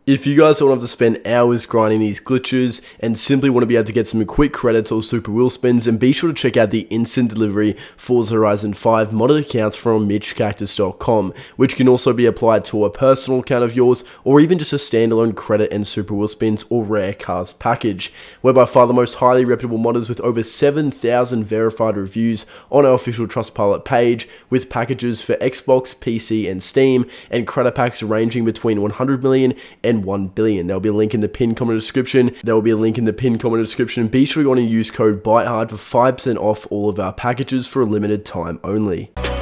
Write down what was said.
If you guys don't have to spend hours grinding these glitches and simply want to be able to get some quick credits or super wheel spins, then be sure to check out the instant delivery Forza Horizon 5 modded accounts from MitchCactus.com, which can also be applied to a personal account of yours or even just a standalone credit and super wheel spins or rare cars package. We're by far the most highly reputable modders with over 7,000 verified reviews on our official Trustpilot page, with packages for Xbox, PC and Steam, and credit packs ranging between 100 million and 1 billion. There'll be a link in the pinned comment description. Be sure to go on and use code BITEHARD for 5% off all of our packages for a limited time only.